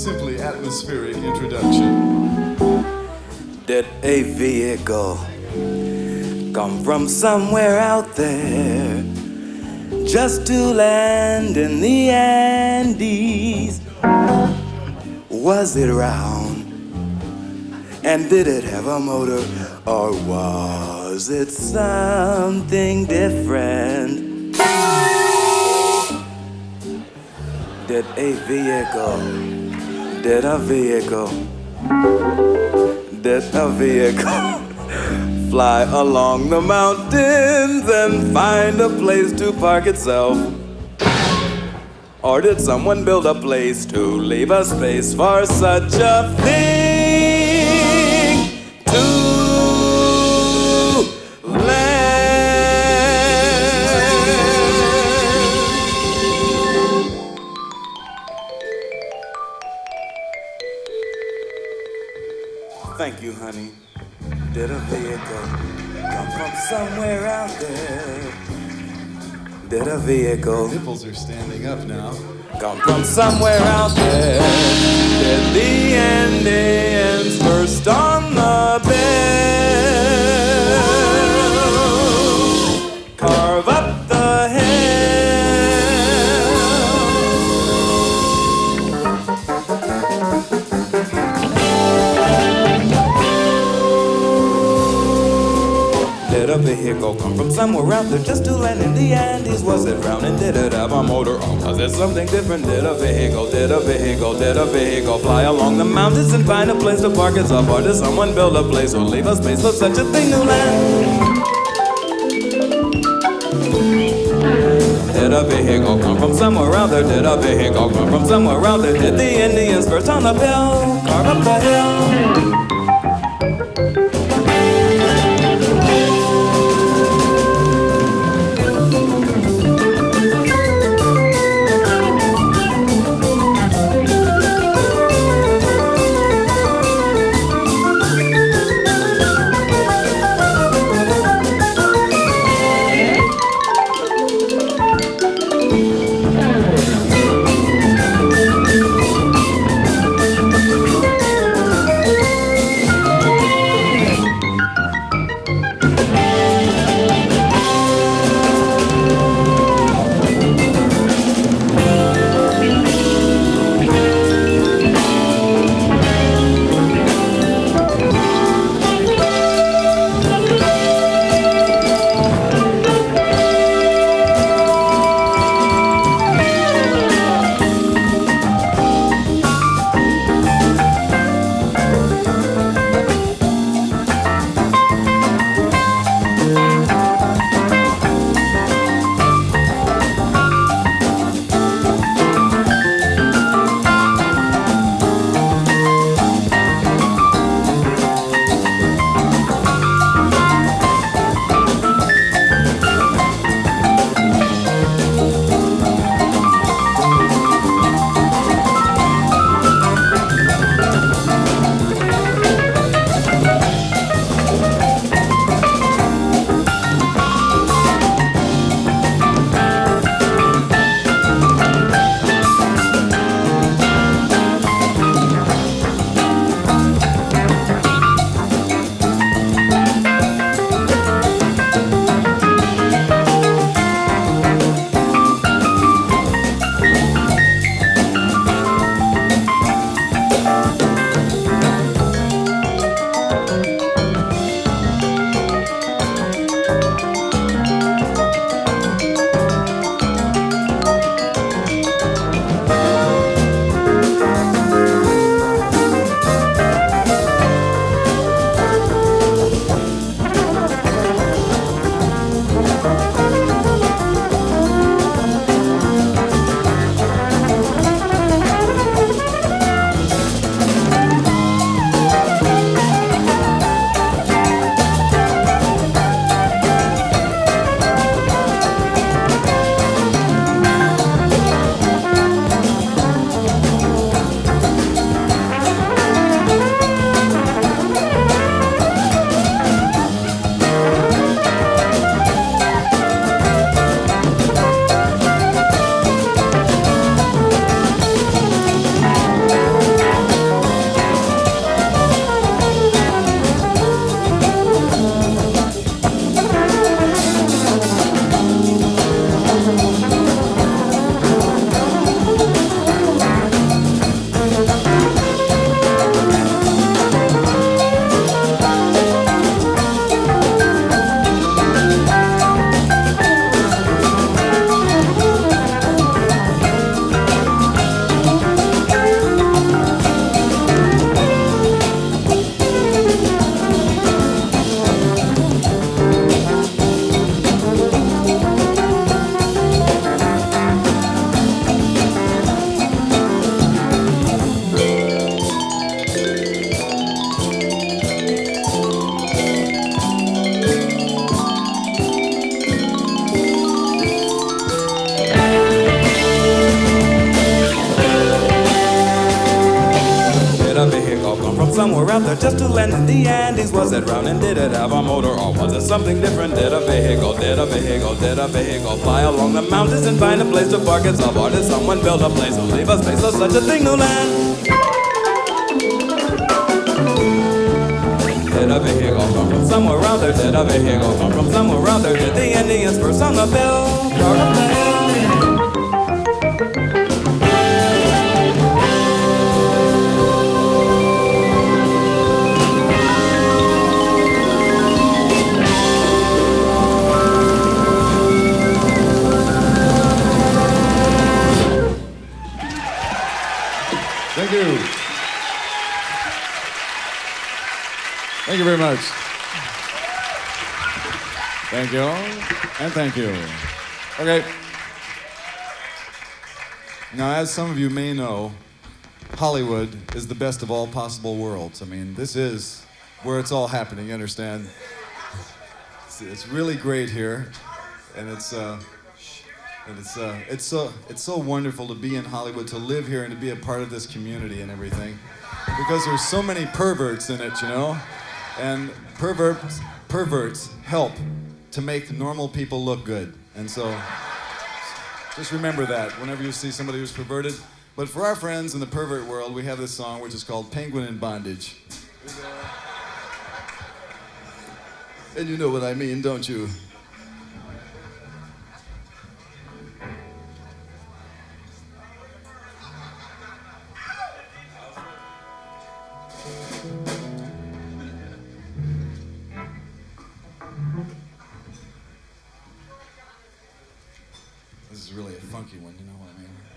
simply atmospheric introduction. Did a vehicle come from somewhere out there just to land in the Andes? Was it round? And did it have a motor? Or was it something different? Did a vehicle fly along the mountains and find a place to park itself? Or did someone build a place to leave a space for such a thing to Thank you, honey. Did a vehicle come from somewhere out there? Did a vehicle Nipples are standing up now. come from somewhere out there? Did the Indians first on the bell carve up the hill? Did a vehicle come from somewhere out there just to land in the Andes? Was it round and did it have a motor? Or was it something different? Did a vehicle fly along the mountains and find a place to park itself? Or did someone build a place or leave a space for such a thing to land? Did a vehicle come from somewhere out there? Did a vehicle come from somewhere out there? Did the Indians first on the bell carve up the hill? somewhere out there just to land in the Andes? Was it round and did it have a motor, or was it something different? Did a vehicle, did a vehicle, did a vehicle fly along the mountains and find a place to park itself? Or did someone build a place to leave a space for such a thing to land? Did a vehicle come from somewhere out there? Did a vehicle come from somewhere out there? Did the Indians first on the bell? Thank you. Thank you very much. Thank you. And thank you. Okay. Now, as some of you may know, Hollywood is the best of all possible worlds. I mean, this is where it's all happening, you understand? It's really great here, and it's so wonderful to be in Hollywood, to live here and to be a part of this community and everything, because there's so many perverts in it, you know, and perverts help to make normal people look good, and so just remember that whenever you see somebody who's perverted. But for our friends in the pervert world, we have this song which is called "Penguin in Bondage," and you know what I mean, don't you? This is really a funky one, you know what I mean?